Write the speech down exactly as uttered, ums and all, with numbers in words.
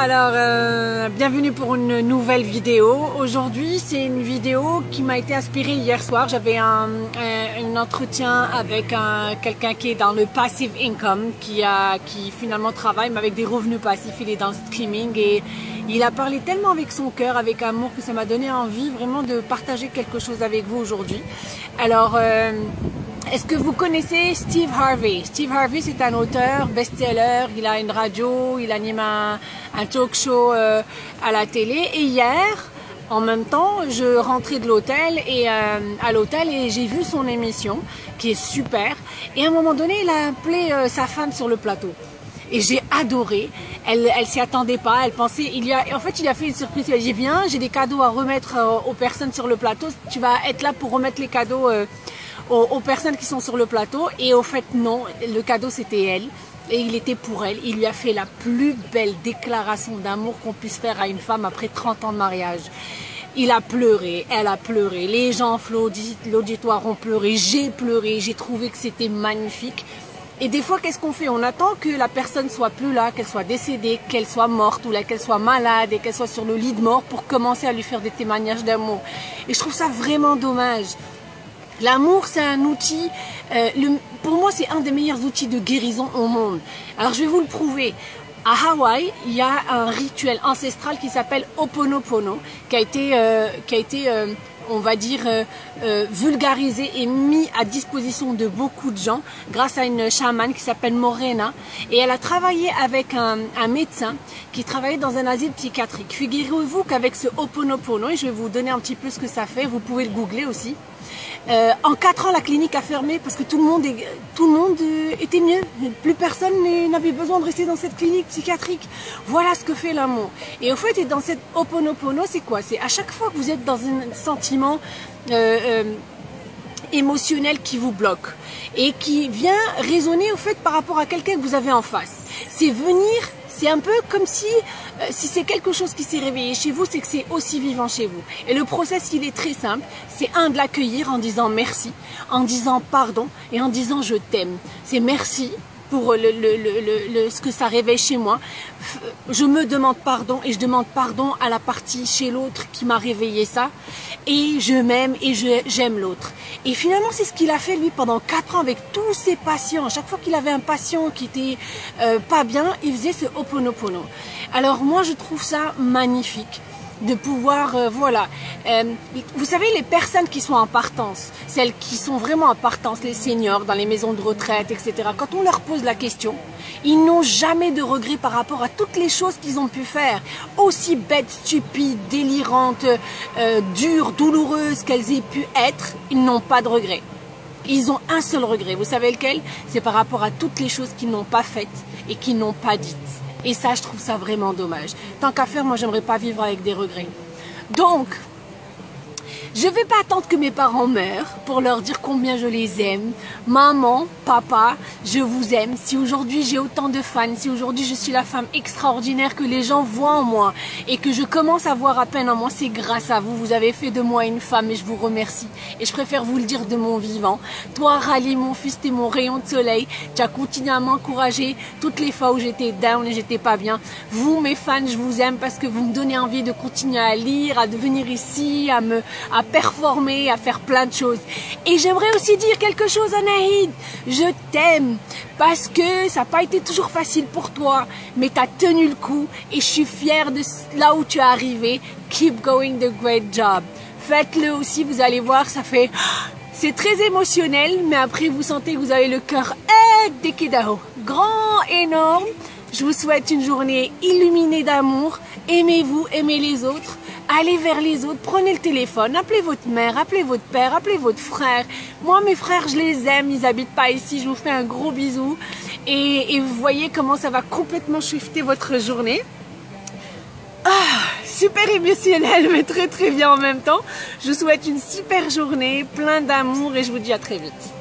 alors euh, bienvenue pour une nouvelle vidéo. Aujourd'hui c'est une vidéo qui m'a été inspirée hier soir. J'avais un, un, un entretien avec un, quelqu'un qui est dans le passive income, qui, a, qui finalement travaille mais avec des revenus passifs. Il est dans le streaming et il a parlé tellement avec son cœur, avec amour, que ça m'a donné envie vraiment de partager quelque chose avec vous aujourd'hui. Alors euh, est-ce que vous connaissez Steve Harvey? Steve Harvey, c'est un auteur, best-seller, il a une radio, il anime un, un talk show euh, à la télé. Et hier, en même temps, je rentrais de l'hôtel et euh, à l'hôtel et j'ai vu son émission qui est super. Et à un moment donné, il a appelé euh, sa femme sur le plateau. Et j'ai adoré. Elle, elle s'y attendait pas. Elle pensait, il y a, en fait, il a fait une surprise. Il a dit viens, j'ai des cadeaux à remettre euh, aux personnes sur le plateau. Tu vas être là pour remettre les cadeaux. Euh, Aux, aux personnes qui sont sur le plateau. Et au fait non, le cadeau c'était elle et il était pour elle. Il lui a fait la plus belle déclaration d'amour qu'on puisse faire à une femme après trente ans de mariage. Il a pleuré, elle a pleuré, les gens, l'auditoire ont pleuré, j'ai pleuré, j'ai trouvé que c'était magnifique. Et des fois, qu'est-ce qu'on fait? On attend que la personne soit plus là, qu'elle soit décédée, qu'elle soit morte ou qu'elle soit malade et qu'elle soit sur le lit de mort pour commencer à lui faire des témoignages d'amour. Et je trouve ça vraiment dommage. L'amour, c'est un outil, euh, le, pour moi, c'est un des meilleurs outils de guérison au monde. Alors, je vais vous le prouver. À Hawaï, il y a un rituel ancestral qui s'appelle Ho'oponopono, qui a été, euh, qui a été euh, on va dire, euh, euh, vulgarisé et mis à disposition de beaucoup de gens grâce à une chamane qui s'appelle Morena. Et elle a travaillé avec un, un médecin qui travaillait dans un asile psychiatrique. Figurez-vous qu'avec ce Ho'oponopono, et je vais vous donner un petit peu ce que ça fait, vous pouvez le googler aussi. Euh, en quatre ans, la clinique a fermé parce que tout le monde, est, tout le monde euh, était mieux. Plus personne n'avait besoin de rester dans cette clinique psychiatrique. Voilà ce que fait l'amour. Et au fait, et dans cette Ho'oponopono, c'est quoi? C'est à chaque fois que vous êtes dans un sentiment euh, euh, émotionnel qui vous bloque et qui vient résonner au fait par rapport à quelqu'un que vous avez en face. C'est venir... C'est un peu comme si, euh, si c'est quelque chose qui s'est réveillé chez vous, c'est que c'est aussi vivant chez vous. Et le process, il est très simple. C'est un, de l'accueillir en disant merci, en disant pardon et en disant je t'aime. C'est merci pour le, le, le, le, le, ce que ça réveille chez moi. Je me demande pardon et je demande pardon à la partie chez l'autre qui m'a réveillé ça. Et je m'aime et j'aime l'autre. Et finalement, c'est ce qu'il a fait lui pendant quatre ans avec tous ses patients. Chaque fois qu'il avait un patient qui était euh, pas bien, il faisait ce Ho'oponopono. Alors moi, je trouve ça magnifique de pouvoir, euh, voilà, euh, vous savez, les personnes qui sont en partance, celles qui sont vraiment en partance, les seniors dans les maisons de retraite, et cetera, quand on leur pose la question, ils n'ont jamais de regrets par rapport à toutes les choses qu'ils ont pu faire, aussi bêtes, stupides, délirantes, euh, dures, douloureuses qu'elles aient pu être, ils n'ont pas de regrets. Ils ont un seul regret, vous savez lequel? C'est par rapport à toutes les choses qu'ils n'ont pas faites et qu'ils n'ont pas dites. Et ça, je trouve ça vraiment dommage. Tant qu'à faire, moi, j'aimerais pas vivre avec des regrets. Donc, je vais pas attendre que mes parents meurent pour leur dire combien je les aime. Maman, papa, je vous aime. Si aujourd'hui j'ai autant de fans, si aujourd'hui je suis la femme extraordinaire que les gens voient en moi et que je commence à voir à peine en moi, c'est grâce à vous. Vous avez fait de moi une femme et je vous remercie. Et je préfère vous le dire de mon vivant. Toi, Rally, mon fils, t'es mon rayon de soleil. Tu as continué à m'encourager toutes les fois où j'étais down et j'étais pas bien. Vous, mes fans, je vous aime parce que vous me donnez envie de continuer à lire, à devenir ici, à me... à performer, à faire plein de choses. Et j'aimerais aussi dire quelque chose à Nahid. Je t'aime parce que ça n'a pas été toujours facile pour toi, mais tu as tenu le coup et je suis fière de là où tu es arrivé. Keep going, the great job. Faites-le aussi, vous allez voir, ça fait... C'est très émotionnel, mais après vous sentez que vous avez le cœur dékedaho, grand, énorme. Je vous souhaite une journée illuminée d'amour. Aimez-vous, aimez les autres. Allez vers les autres, prenez le téléphone, appelez votre mère, appelez votre père, appelez votre frère. Moi, mes frères, je les aime, ils habitent pas ici, je vous fais un gros bisou. Et, et vous voyez comment ça va complètement shifter votre journée. Ah, super émotionnel, mais très très bien en même temps. Je vous souhaite une super journée, plein d'amour et je vous dis à très vite.